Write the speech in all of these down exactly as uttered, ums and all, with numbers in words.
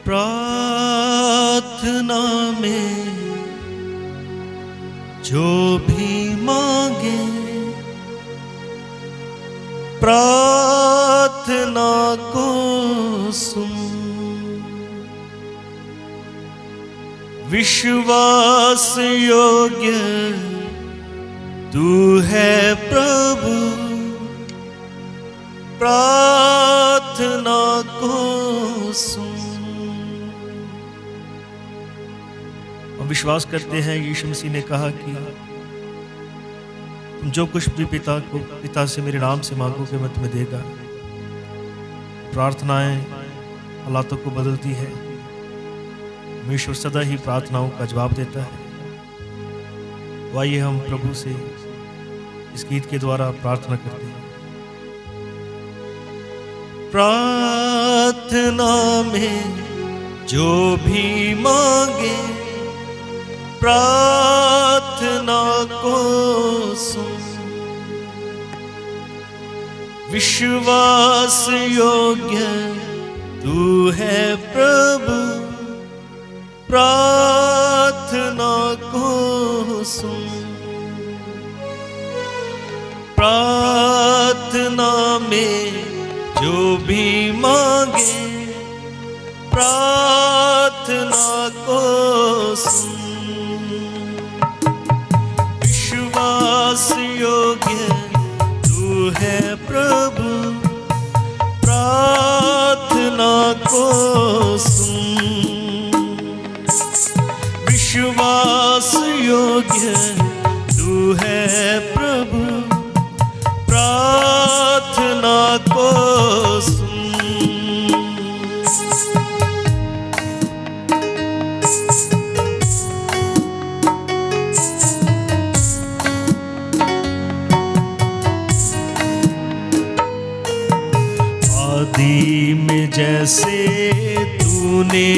प्रार्थना में जो भी मांगे, प्रार्थना को सुन। विश्वास योग्य तू है प्रभु, प्रार्थना को सुन। हम विश्वास करते हैं यीशु मसीह ने कहा कि तुम जो कुछ भी पिता को पिता से मेरे नाम से मांगोगे मैं तुम्हें देगा। प्रार्थनाएं हालातों को बदलती है। परमेश्वर सदा ही प्रार्थनाओं का जवाब देता है। तो आइए हम प्रभु से इस गीत के द्वारा प्रार्थना करते हैं। प्रार्थना में जो भी मांगे, प्रार्थना को सुन। विश्वास योग्य तू है प्रभु, प्रार्थना को सुन। प्रार्थना में जो भी मांगे, प्रार्थना को सुन। विश्वास योग्य तू है प्रभु, प्रार्थना को सुन। विश्वास योग्य तू है प्रभु, प्रार्थना को सुन। आदि में जैसे तूने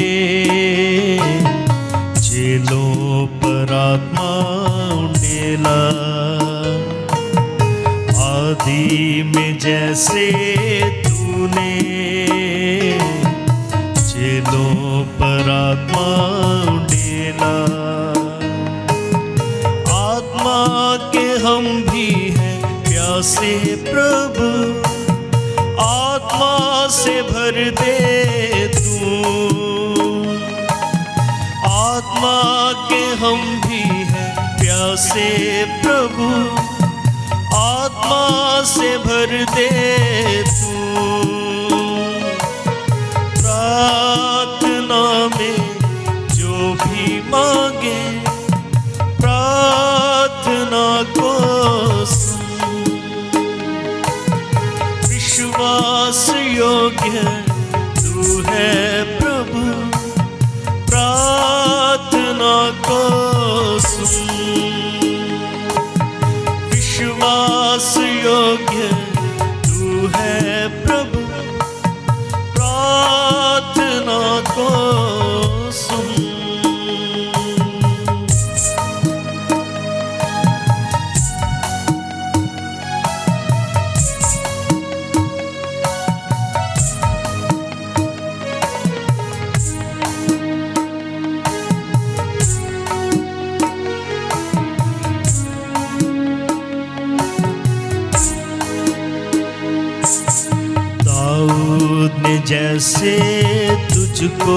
जेलों पर आत्मा उंडेला, आदि में जैसे तूने जेलों पर आत्मा उंडेला। आत्मा के हम भी हैं प्यासे प्रभु, आत्मा से भर दे तू। आत्मा के हम भी हैं प्यासे प्रभु, आत्मा से भर दे तू। प्रार्थना में जो भी मांगे, प्रार्थना को सुन। विश्वास योग्य तू है प्रभु, प्रार्थना को सुन। विश्वास योग्य तू है प्रभु, प्रार्थना को सुन। दाऊद ने जैसे तुझको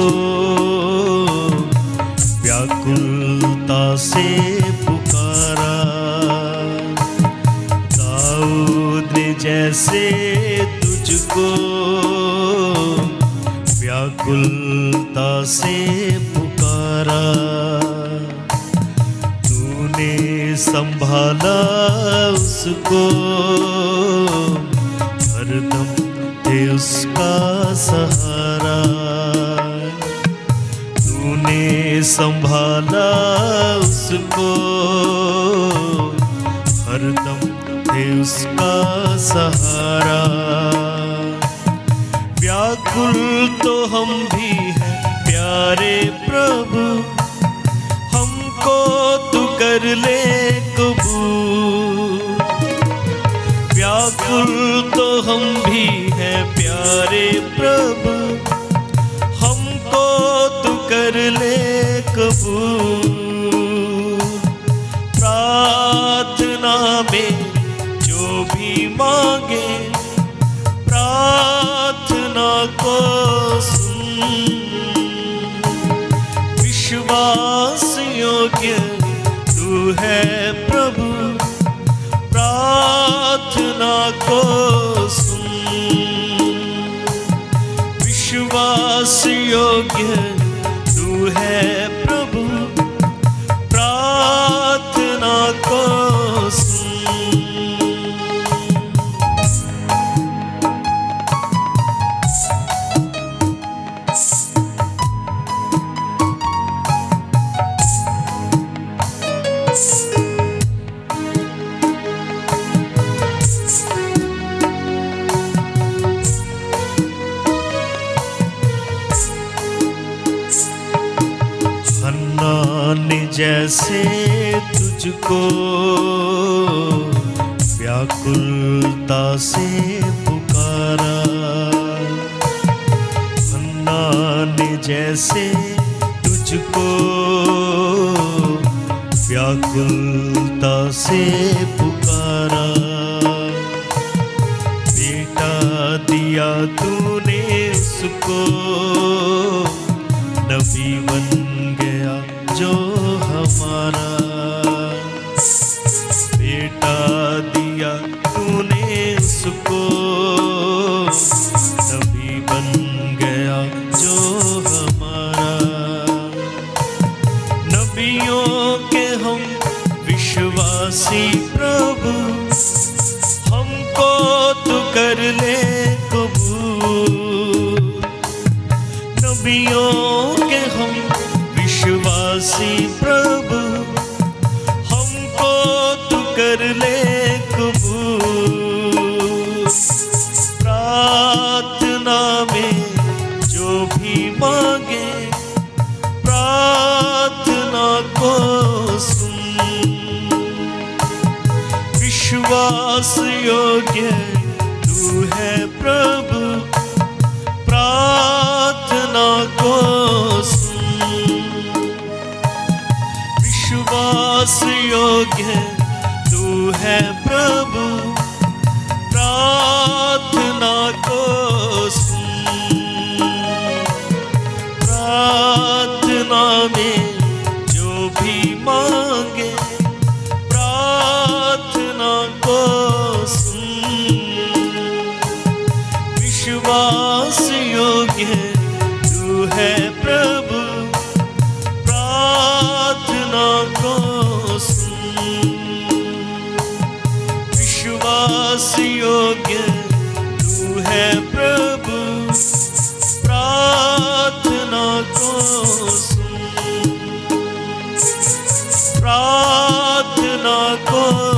व्याकुलता से पुकारा, दाऊद ने जैसे तुझको व्याकुलता से पुकारा। तूने संभाला उसको, हरदम थे उसका सहारा। तूने संभाला उसको, हरदम थे उसका सहारा। व्याकुल तो हम भी हैं प्यारे प्रभु, हमको तू कर ले कबूल। व्याकुल तो हम भी हैं प्यारे प्रभु, हमको योग्य तू है प्रभु, प्रार्थना को सुन। विश्वास योग्य तू है प्रभु, प्रार्थना को सुन। जैसे तुझको व्याकुलता से पुकारा, हन्ना ने जैसे तुझको व्याकुलता से पुकारा। बेटा दिया तूने उसको, नबी बन गया जो हमारा। बेटा दिया तूने उसको, नबी बन गया जो हमारा। नबियों के हम विश्वासी प्रभु, हमको तू कर ले कबूल। नबियों के हम विश्वासी प्रभु, हमको तू कर ले कबूल। प्रार्थना में जो भी मांगे, प्रार्थना को सुन। विश्वास योग्य तू है प्रभु, प्रार्थना को सुन। विश्वास योग्य तू है प्रभु, प्रार्थना को सुन। प्रार्थना में जो भी मांगे, प्रार्थना को सुन। विश्वास योग्य तू है प्रभु, प्रार्थना को सुन। विश्वास योग्य तू है प्रभु, प्रार्थना को सुन। प्रार्थना को